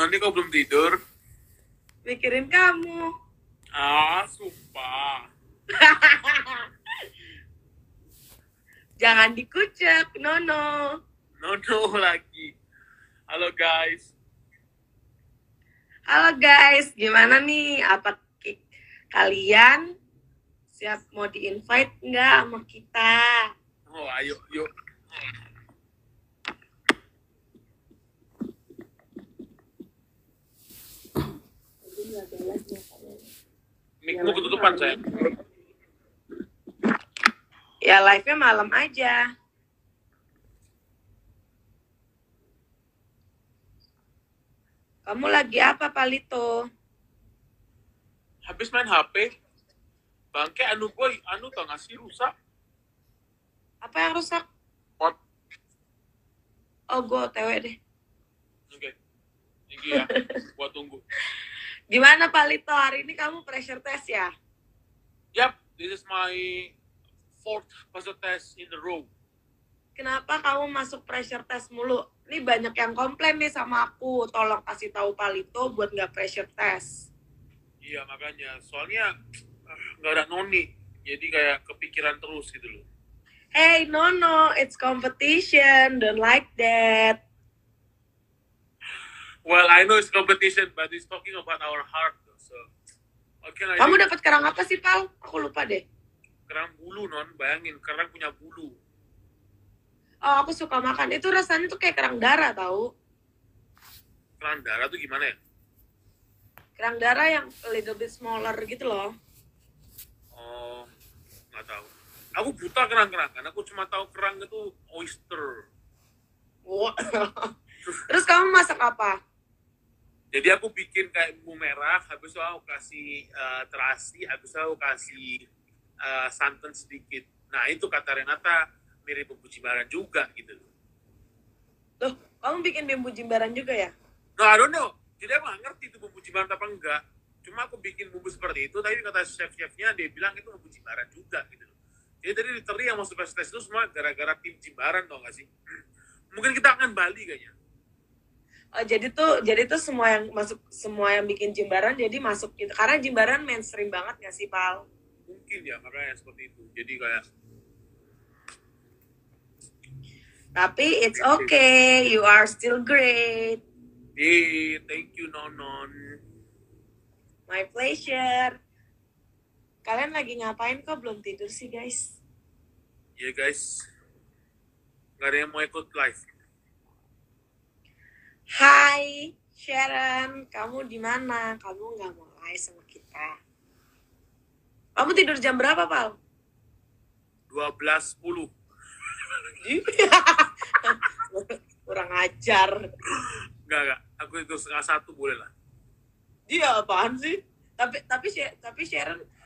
Ini kok belum tidur? Mikirin kamu. Sumpah. Jangan dikucek, Nono. No lagi. Halo guys. Halo guys, gimana nih? Apa kalian siap mau di-invite nggak sama kita? Oh, ayo, yuk. Mic-mu ketutupan, sayang. Ya live-nya malam aja. Kamu lagi apa, Palito? Habis main HP. Bangke anu tau gak sih rusak? Apa yang rusak? Pot. Oh, gue OTW deh. Oke. Thank you ya. Gua tunggu. Gimana, Palito? Hari ini kamu pressure test ya? Yap, this is my 4th pressure test in the row. Kenapa kamu masuk pressure test mulu? Ini banyak yang komplain nih sama aku. Tolong kasih tahu Palito buat nggak pressure test. Iya, makanya. Soalnya nggak ada noni. Jadi kayak kepikiran terus gitu loh. Hey, no, it's competition. Don't like that. Well, I know it's competition, but it's talking about our heart. So, what can I Kamu do? dapat kerang apa sih, Pal? Aku lupa deh. Kerang bulu, Non. Bayangin, kerang punya bulu. Oh, aku suka makan. Itu rasanya tuh kayak kerang darah, tahu? Kerang darah tuh gimana ya? Kerang darah yang a little bit smaller gitu loh. Oh, nggak tahu. Aku buta kerang-kerangan. Aku cuma tahu kerang itu oyster. Wow. Terus kamu masak apa? Jadi aku bikin kayak bumbu merah, habis itu aku kasih terasi, habis itu aku kasih santan sedikit. Nah, itu kata Renata mirip bumbu jimbaran juga gitu. Loh, kamu bikin bumbu jimbaran juga ya? No, I don't know. Jadi aku nggak ngerti itu bumbu jimbaran apa enggak. Cuma aku bikin bumbu seperti itu, tapi kata chef-chefnya dia bilang itu bumbu jimbaran juga gitu. Jadi tadi literally yang masuk press test itu semua gara-gara tim jimbaran, tau gak sih? Mungkin kita akan Bali kayaknya. Oh, jadi tuh semua yang bikin jimbaran jadi masuk gitu. Karena jimbaran mainstream banget nggak sih, Pal? Mungkin ya, makanya seperti itu. Jadi kayak Tapi it's okay, you are still great. thank you, Nonon. My pleasure. Kalian lagi ngapain kok belum tidur sih, guys? Ya guys, nggak ada yang mau ikut live. Hai, Sharon, kamu di mana? Kamu nggak mau live sama kita? Kamu tidur jam berapa, Pal? 12.10. Kurang ajar. Enggak. Aku itu 1:30 boleh lah. Dia apaan sih? Tapi Sharon